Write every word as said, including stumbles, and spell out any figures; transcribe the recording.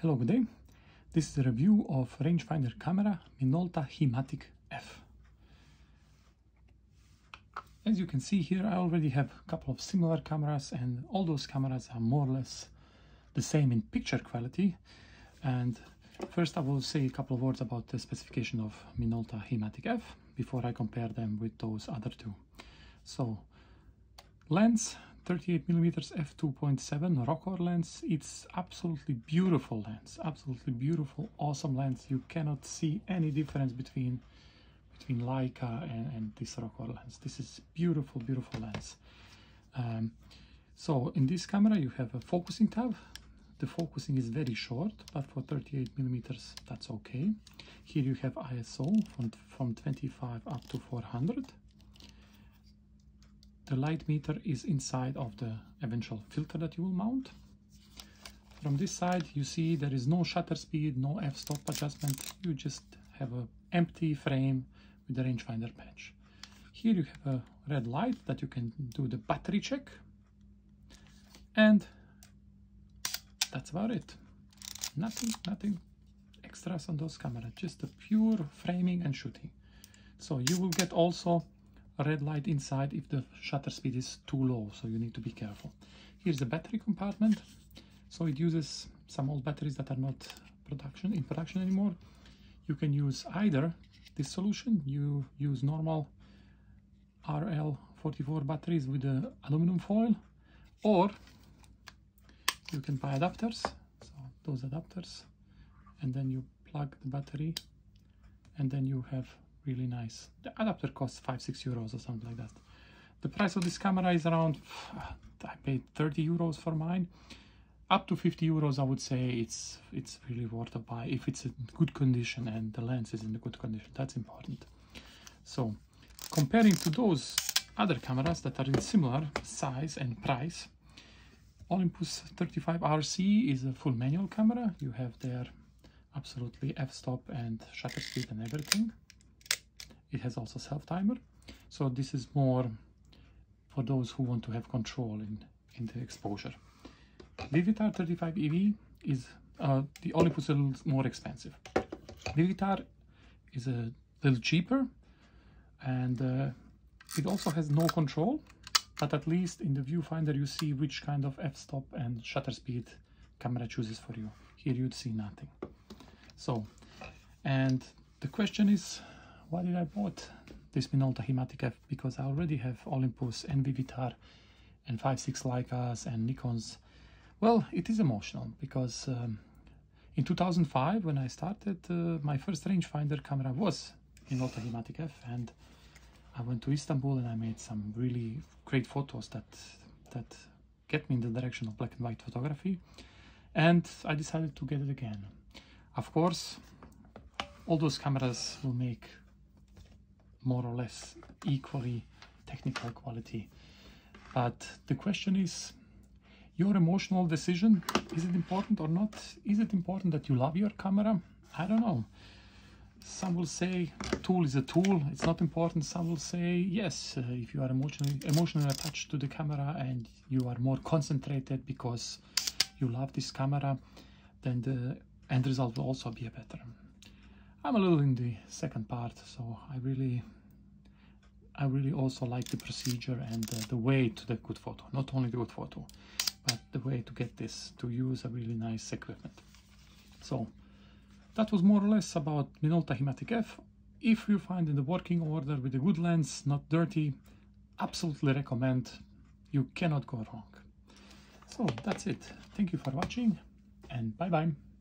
Hello, good day. This is a review of rangefinder camera Minolta Himatic F. As you can see here, I already have a couple of similar cameras, and all those cameras are more or less the same in picture quality. And first I will say a couple of words about the specification of Minolta Himatic F before I compare them with those other two. So, lens, thirty-eight millimeter f two point seven Rokkor lens. It's absolutely beautiful lens, absolutely beautiful, awesome lens. You cannot see any difference between between Leica and, and this Rokkor lens. This is beautiful, beautiful lens. Um, so in this camera you have a focusing tab. The focusing is very short, but for thirty-eight millimeter that's okay. Here you have I S O from, from twenty-five up to four hundred. The light meter is inside of the eventual filter that you will mount. From this side you see there is no shutter speed, no f-stop adjustment. You just have an empty frame with the rangefinder patch. Here you have a red light that you can do the battery check. And that's about it. Nothing, nothing extras on those cameras, just a pure framing and shooting. So you will get also a red light inside if the shutter speed is too low, so you need to be careful. Here's the battery compartment. So it uses some old batteries that are not production in production anymore. You can use either this solution, you use normal R L forty-four batteries with the aluminum foil, or you can buy adapters. So those adapters, and then you plug the battery, and then you have really nice. The adapter costs five, six euros or something like that. The price of this camera is around, I paid thirty euros for mine. Up to fifty euros, I would say it's it's really worth a buy if it's in good condition and the lens is in a good condition. That's important. So, comparing to those other cameras that are in similar size and price, Olympus thirty-five R C is a full manual camera. You have there absolutely f-stop and shutter speed and everything. It has also self-timer, so this is more for those who want to have control in, in the exposure. Vivitar thirty-five E V is uh, the Olympus a little more expensive. Vivitar is a little cheaper, and uh, it also has no control, but at least in the viewfinder you see which kind of f-stop and shutter speed camera chooses for you. Here you'd see nothing. So, and the question is, why did I bought this Minolta Himatic F? Because I already have Olympus and Vivitar and five, six Leicas and Nikons. Well, it is emotional because um, in two thousand five, when I started, uh, my first rangefinder camera was Minolta Himatic F, and I went to Istanbul and I made some really great photos that that get me in the direction of black and white photography, and I decided to get it again. Of course, all those cameras will make more or less equally technical quality, but the question is your emotional decision. Is it important or not? Is it important that you love your camera? I don't know. Some will say a tool is a tool, it's not important. Some will say yes, uh, if you are emotionally emotionally attached to the camera and you are more concentrated because you love this camera, then the end result will also be better. I'm a little in the second part, so I really, I really also like the procedure and uh, the way to the good photo. Not only the good photo, but the way to get this, to use a really nice equipment. So, that was more or less about Minolta Himatic F. If you find in the working order with a good lens, not dirty, absolutely recommend. You cannot go wrong. So, that's it. Thank you for watching, and bye-bye.